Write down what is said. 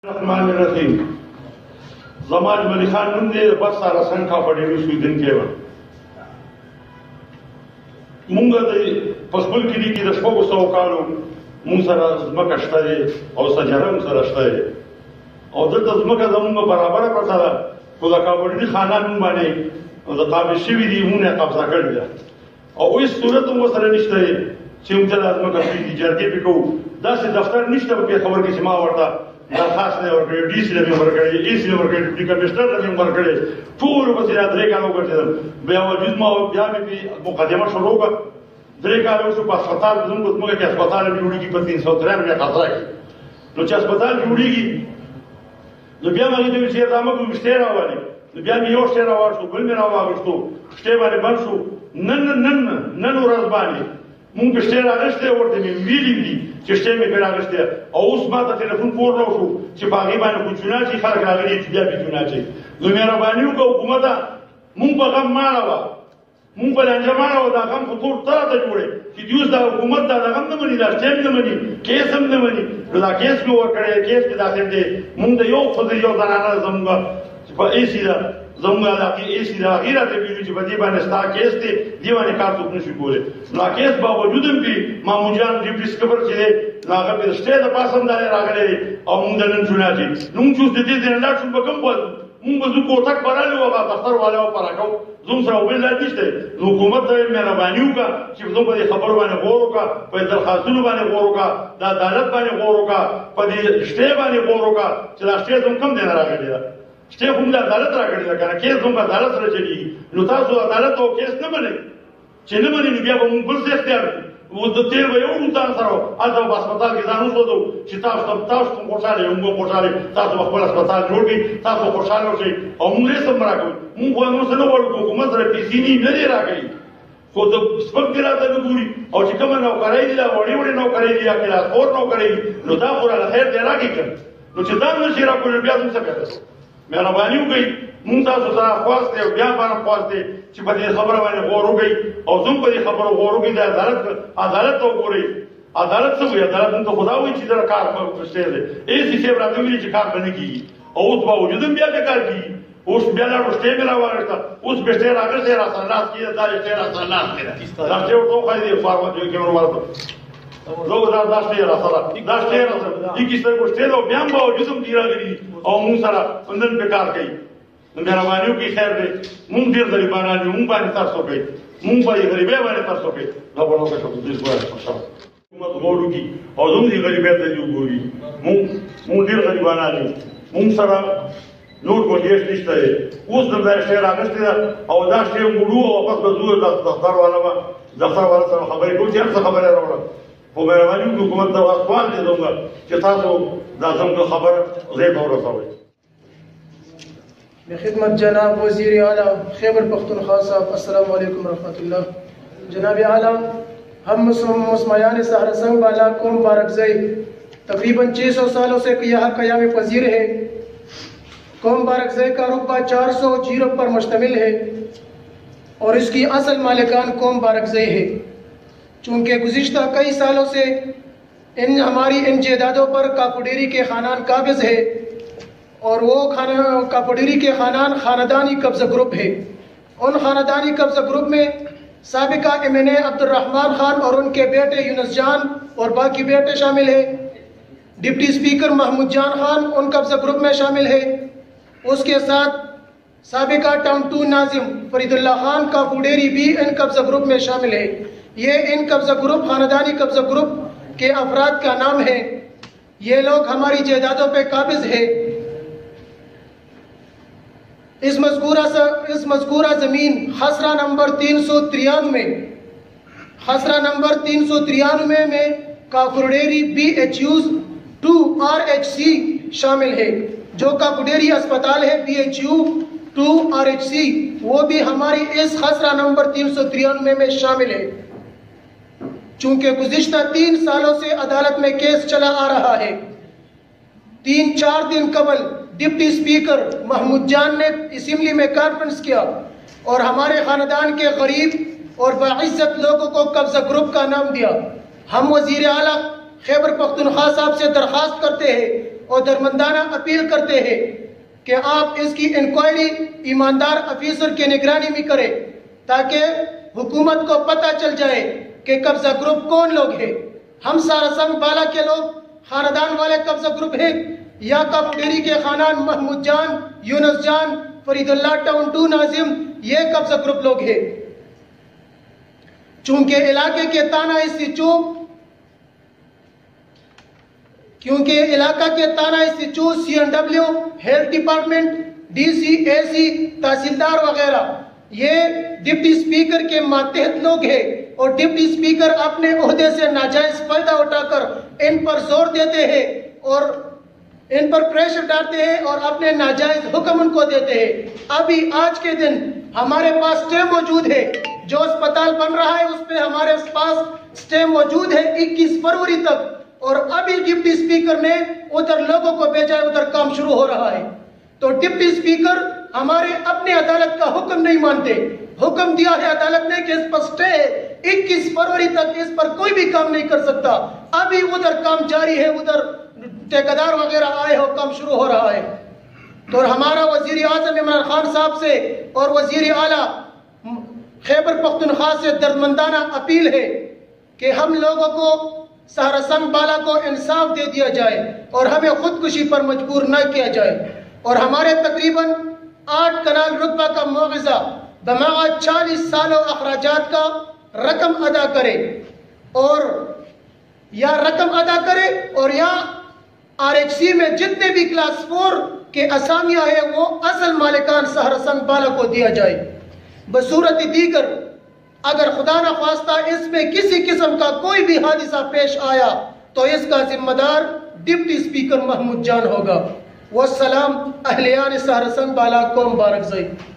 الرحمن الرحیم زمان ملی خان نوم دی بس سارا سنکا په ډیرو سویدن کې و مونږ د پسبل کلی کې د 600 کالو مونږ سره ځمکه شته دی او سجاره مونږ سره شته دی او دلته ځمکه زموږ برابره پرته ده خو د کابلي خانان نوم باندې د قابل شوي دي مونږ قبضه کړې ده او هیڅ صورت هم ورسره نشته دی چې موږ ته د ځمکه پرېږدي جرګې پرې کوو داسې دفتر نشته په پېښور کې چې ما ورته درخواست نه ورکړی ډي سي له مې ورکړی اي سي له ورکړی ډیپټي کمشنر له مې ورکړی ټول پسې دا 3 کاله وګرځېدم بیا وجود ما بیا مې مقدمه شروع کړه 3 کاله وشو په هسپتال زموږ زموږ کې هسپتال جوړېږي په 393 خطره کې نو چې هسپتال جوړېږي نو بیا مې د ویشي دامه کوم شته راوړي نو بیا مې یو شته راوړو بل مې راوړو شته باندې بند شو نن ورځ باندې مونږ شته راغشته ورته مې ویلې دي چې شته مې راغشته او اوس ما ته ټلیفون پور نو شو چې باغې باندې کوچونه چې خلک راغلي چې بیا بيونه چې نو مهرباني وکړه حکومت مونږ په غم ماړه مونږ په لنجمانه او دا غم خطور تر ته جوړي چې دیوس دا حکومت دا غم نه مني دا شته نه مني کیس هم نه مني دا کیس مې ورکړی کیس کې داخل دي مونږ د یو خدای یو زنانه زموږ په ای سی دا زموږ علاقې ای سی دا غیره ته ویلو چې په دې باندې ستا کیس دی دیوانه کار څوک نشي کولی نو کیس باوجود هم بي مامون جان ډیپ ډسکور چې دی هغه په شته د پاسم داري راغلي او موږ نن شو نه چې نو چې د دې نه لا شو په کوم بول موږ به زو کوټک برالو او دفتر والو پر راکو زوم سره وبل لا نشته نو حکومت ته مهرباني وکړه چې زوم په خبر باندې غور وکړه په درخواستونو باندې غور وکړه د عدالت باندې غور وکړه په دې شته باندې غور وکړه چې دا شته زوم کم دی نه راغلی شته کوم د عدالت راغلی دا کنه کیس زوم په عدالت سره چلیږي نو تاسو عدالت او کیس نه منئ چې نه منئ بیا به موږ بل څه اختیار و د تیر به یو ځان سره اته په هسپتال کې ځان وسودو چې تاسو کوم خوشاله یو موږ خوشاله تاسو خپل هسپتال جوړ کړئ تاسو خوشاله اوسئ او موږ یې سم راکړو موږ نو څه نه وړو حکومت سره پیسې نه دی راغلی خو د سپک دی راته نه ګوري او چې کومه نوکرۍ دي دا وړې نوکرۍ دي یا کلاس 4 نوکرۍ نو دا خو خیر دی راکړي نو چې دا نشي راکول بیا څه کوي مهرباني وکړئ مونږ تاسو ته خواسته او بیا باندې خواسته چې په دې خبره باندې غور وکړئ او زموږ په دې خبره غور وکړئ د عدالت ته وګورئ عدالت څه وایي عدالت ته خدا وایي چې دا کار پښته دی ایسي چې راته ویلي چې کار باندې کیږي او اوس باوجود بیا به کار کیږي اوس بیا لا ورسته مې راوړل اوس به ستاره راغله را سره لاس کې دا ستاره سره لاس کې دا څه ورته خو دې فارمټ کې ورته لوګو دا داشته را سره داشته را سره یی کیسه ورسته نو بیا باوجود هم دی راغلي او موږ سره وندن به کار کوي مهرباني وکړئ خیر دی مونږ ډېر غریبان یو مونږ باندې تاسو کوي مونږ په غریبۍ باندې تاسو کوي دا په نوکه شو دې ګوره حکومت غوړو کی او زموږ دې غریبۍ ته یو ګوري مونږ ډېر غریبان یو مونږ سره نور ګوډیش نشته اوس د ځای شهر راغسته او دا شی موږ او واپس به زو د دفتر والا سره خبرې کوو چې څه خبره راوړم خو مهرباني وکړئ حکومت ته واسطه دې زموږ چې تاسو دا زموږ خبره زه به ورسوئ بخدمت جناب وزیر اعلیٰ خیبر پختونخوا صاحب السلام علیکم ورحمۃ اللہ جناب اعلیٰ ہم مسلمان سہارا سنگ بالا قوم بارکزئی تقریباً 600 سالوں سے یہاں قیام پذیر ہے قوم بارکزئی کا رقبہ 400 پر مشتمل ہے اور اس کی اصل مالکان قوم بارکزئی ہے چونکہ گزشتہ کئی سالوں سے ہماری ان جائیدادوں پر کاپوڈیری کے خاندان قابض ہے اور وہ کاپوڈیری کے خاندانی قبضہ گروپ ہے ان خاندانی قبضہ گروپ میں سابقہ MNA عبد الرحمان خان اور ان کے بیٹے یونس جان اور باقی بیٹے شامل ہیں ڈپٹی اسپیکر محمود جان خان ان قبضہ گروپ میں شامل ہے اس کے ساتھ سابقہ ٹاؤن 2 ناظم فرید اللہ خان کاپوڈیری بھی ان قبضہ گروپ میں شامل ہے یہ ان قبضہ گروپ خاندانی قبضہ گروپ کے افراد کا نام ہے یہ لوگ ہماری جائیدادوں پہ قابض ہیں اس مذکورہ زمین خسرہ نمبر 393 میں کاپوڈیری BHUs 2 RHC شامل ہے جو کاپوڈیری اسپتال ہے BHU 2 RHC وہ بھی ہماری اس خسرہ نمبر 393 میں شامل ہے چونکہ گزشتہ 3 سالوں سے عدالت میں کیس چلا آ رہا ہے 3-4 دن قبل ڈپٹی اسپیکر محمود جان نے اسمبلی میں کانفرنس کیا اور ہمارے خاندان کے غریب اور باعزت لوگوں کو قبضہ گروپ کا نام دیا ہم وزیر اعلیٰ خیبر پختونخوا صاحب سے درخواست کرتے ہیں اور درمندانہ اپیل کرتے ہیں کہ آپ اس کی انکوائری ایماندار افیسر کی نگرانی میں کریں تاکہ حکومت کو پتہ چل جائے کہ قبضہ گروپ کون لوگ ہیں۔ ہم سہرسنگ بالا کے لوگ خاندان والے قبضہ گروپ ہیں یا کاپو ڈیری کے خاندان محمود جان، یونس جان، فرید اللہ ٹاؤن 2 ناظم، یہ قبضہ گروپ لوگ ہیں۔ چونکہ علاقے کے تانہ SHO، CNW، health department, DC، AC، تحصیلدار وغیرہ یہ ڈپٹی اسپیکر کے ماتحت لوگ ہیں، اور ڈپٹی اسپیکر اپنے عہدے سے ناجائز فائدہ اٹھا کر ان پر زور دیتے ہیں اور ان پر پریشر ڈالتے ہیں اور اپنے ناجائز حکم ان کو دیتے ہیں۔ ابھی آج کے دن ہمارے پاس سٹے موجود ہے، جو اسپتال بن رہا ہے اس پہ ہمارے پاس سٹے موجود ہے 21 فروری تک، اور ابھی ڈپٹی اسپیکر نے ادھر لوگوں کو بھیجا ہے، ادھر کام شروع ہو رہا ہے۔ تو ڈپٹی اسپیکر ہمارے اپنے عدالت کا حکم نہیں مانتے۔ حکم دیا ہے عدالت نے کہ اس پر سٹے ہے، 21 فروری تک اس پر کوئی بھی کام نہیں کر سکتا۔ ابھی ادھر کام جاری ہے، ادھر ٹھیکیدار وغیرہ آئے ہو، کام شروع ہو رہا ہے۔ تو ہمارا وزیر اعظم عمران خان صاحب سے اور وزیر اعلیٰ خیبر پختونخوا سے دردمندانہ اپیل ہے کہ ہم لوگوں کو سہرسنگ بالا کو انصاف دے دیا جائے اور ہمیں خودکشی پر مجبور نہ کیا جائے، اور ہمارے تقریباً 8 کنال رقبہ کا معاوضہ بمعنی 40 سالوں اخراجات کا رقم ادا کرے، اور یا رقم ادا کرے اور یا RHC میں جتنے بھی کلاس 4 کے اسامیاں ہیں وہ اصل مالکان سہرسنگ بالا کو دیا جائے۔ بصورت دیگر اگر خدا نخواستہ اس میں کسی قسم کا کوئی بھی حادثہ پیش آیا تو اس کا ذمہ دار ڈپٹی اسپیکر محمود جان ہوگا۔ والسلام اہلیان سہرسنگ بالا کو مبارک زئی۔